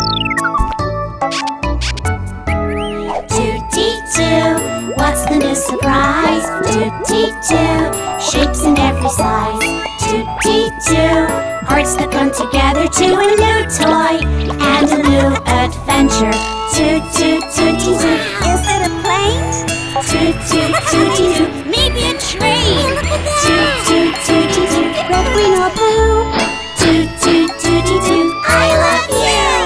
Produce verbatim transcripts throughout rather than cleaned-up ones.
TuTiTu, what's the new surprise? TuTiTu, shapes in every size. TuTiTu, hearts that come together to a new toy and a new adventure. TuTiTuTV, is it a plane? TuTiTuTV, maybe a train. TuTiTuTV, red, green, or blue. TuTiTuTV, I love you.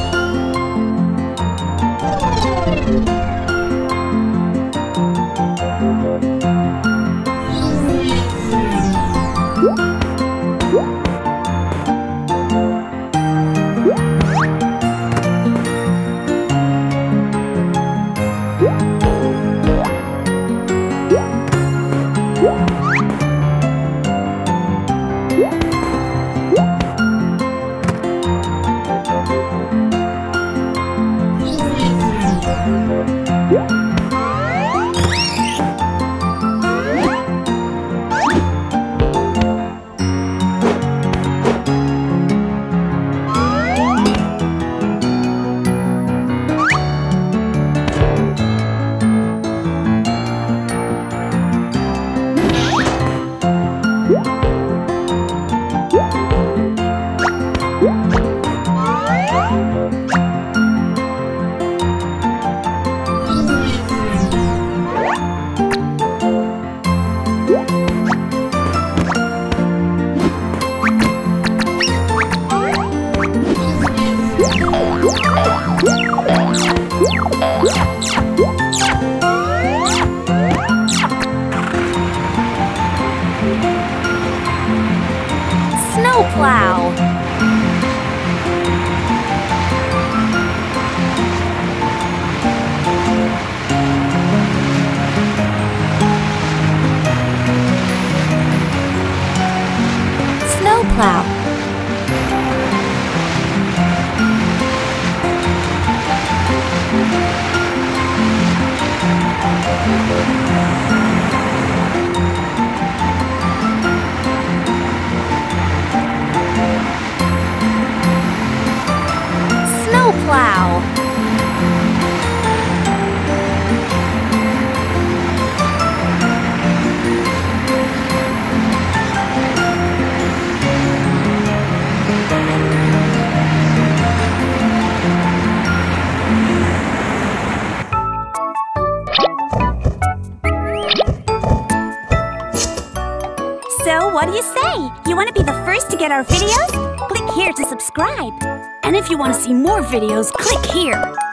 Snowplow. Snowplow. Snowplow. So, what do you say? You want to be the first to get our videos? Click here to subscribe. And if you want to see more videos, click here.